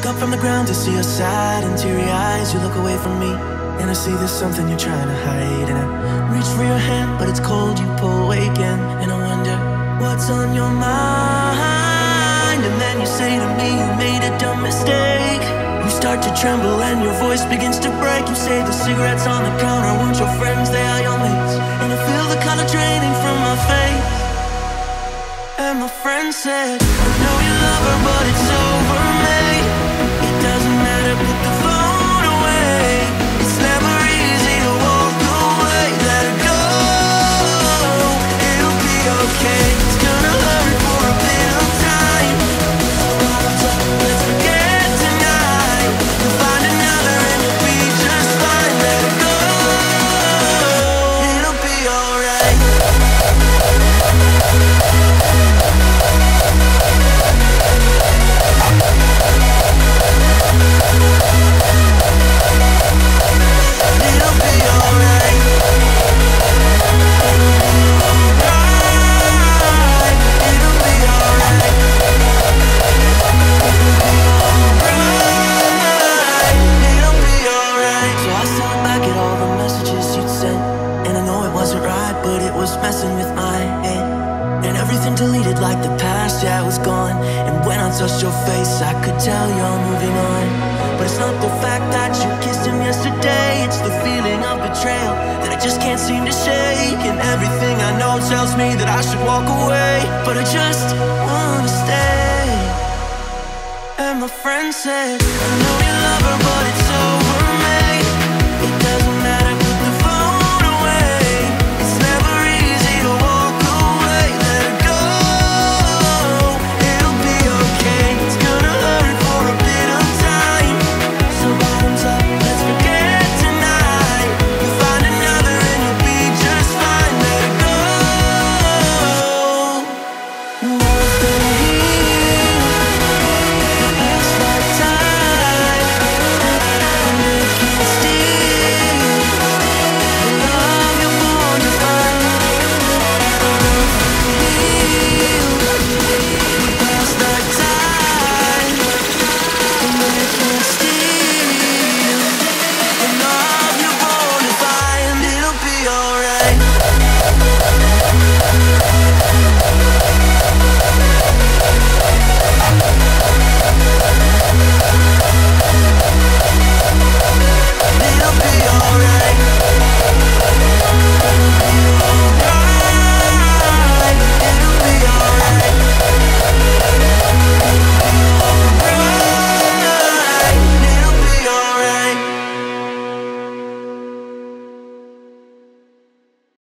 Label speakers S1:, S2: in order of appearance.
S1: up from the ground to see your sad and teary eyes. You look away from me, and I see there's something you're trying to hide. And I reach for your hand, but it's cold, you pull away again. And I wonder, what's on your mind? And then you say to me, you made a dumb mistake. You start to tremble and your voice begins to break. You say the cigarettes on the counter weren't your friends, they are your mates. And I feel the color draining from my face. And my friend said, I know you love her, but it's over, mate. It doesn't matter, put the phone away. It's never easy to walk away. Let it go, it'll be okay. It's gonna hurt for a bit of time. Let's forget tonight. You'll find another and you'll be just fine. Let it go, it'll be alright. Messing with my head, and everything deleted like the past, yeah, it was gone. And when I touched your face, I could tell you're moving on. But it's not the fact that you kissed him yesterday, it's the feeling of betrayal that I just can't seem to shake. And everything I know tells me that I should walk away, but I just wanna stay. And my friend said, I know you love her, but it's